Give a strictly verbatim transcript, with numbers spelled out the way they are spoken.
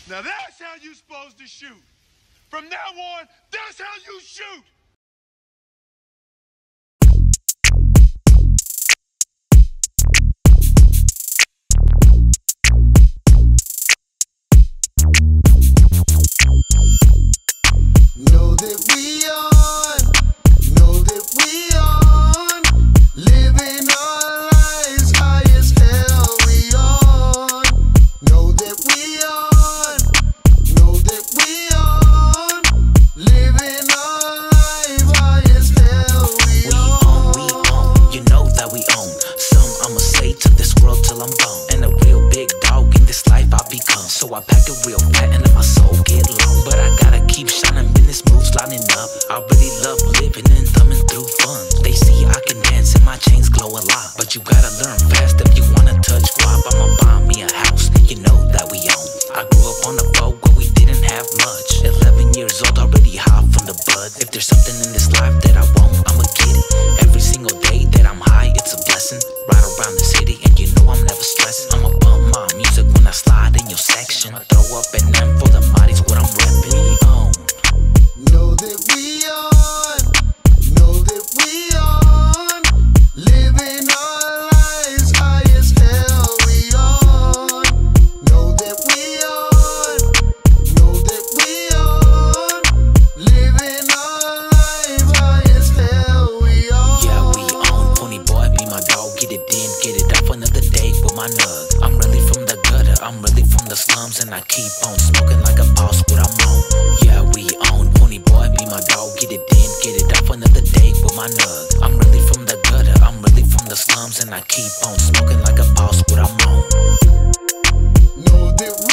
Now that's how you supposed to shoot. From now on, that's how you shoot. Know that we on, know that we on, living our lives high as hell. We on, know that we on, know that we on, living our lives high as hell. We, we on, we on, you know that we own. Some I'ma say to this world till I'm gone, and a real big dog in this life I become. So I pack it real fat and let my soul get long, but I gotta keep shining. Moves lining up. I really love living and thumbing through fun. They see I can dance and my chains glow a lot, but you gotta learn fast if you wanna touch guap. I'ma buy me a house, you know that we own. I grew up on a boat where we didn't have much. Eleven years old, already high from the bud. If there's something in this life that I want, I'ma get it. Every single day that I'm high, it's a blessing. Ride around the city and you know I'm never stressing. I'ma bump my music when I slide in your section. I throw up an M for the mighty's what I'm reppin'. We own. Know that we on, know that we on, living our lives high as hell. We on, know that we on, know that we on, living our lives high as hell. We on. Yeah, we on. Pony boy, be my dog, get it in, get it off another day with my nug. I'm really from the gutter, I'm really from the slums, and I keep on smoking like a boss, what I'm on. Yeah, we on. Boy, be my dog, get it in, get it off another day with my nug. I'm really from the gutter, I'm really from the slums, and I keep on smoking like a boss, what I'm on. Know that